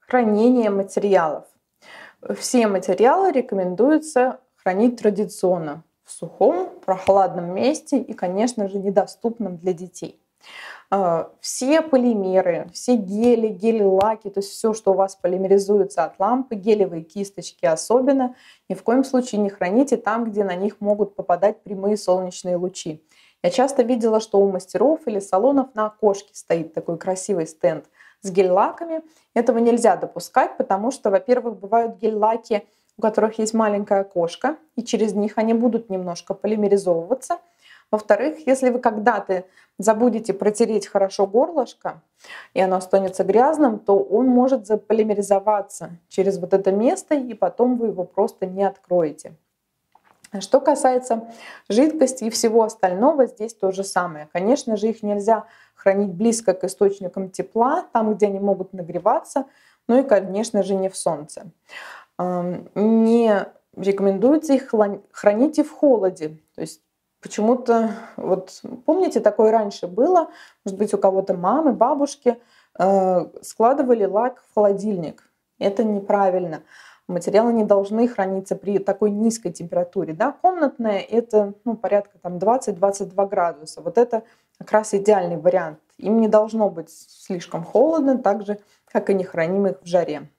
Хранение материалов. Все материалы рекомендуется хранить традиционно в сухом, прохладном месте и, конечно же, недоступном для детей. Все полимеры, все гели, гели-лаки, то есть все, что у вас полимеризуется от лампы, гелевые кисточки особенно, ни в коем случае не храните там, где на них могут попадать прямые солнечные лучи. Я часто видела, что у мастеров или салонов на окошке стоит такой красивый стенд с гель-лаками. Этого нельзя допускать, потому что, во-первых, бывают гель-лаки, у которых есть маленькое окошко, и через них они будут немножко полимеризовываться. Во-вторых, если вы когда-то забудете протереть хорошо горлышко, и оно останется грязным, то он может заполимеризоваться через вот это место, и потом вы его просто не откроете. Что касается жидкости и всего остального, здесь то же самое. Конечно же, их нельзя хранить близко к источникам тепла, там, где они могут нагреваться, ну и, конечно же, не в солнце. Не рекомендуется их хранить и в холоде. То есть почему-то, вот помните, такое раньше было, может быть, у кого-то мамы, бабушки складывали лак в холодильник. Это неправильно. Материалы не должны храниться при такой низкой температуре. Да? Комнатная — это порядка 20-22 градуса. Вот это как раз идеальный вариант. Им не должно быть слишком холодно, так же, как и не храним их в жаре.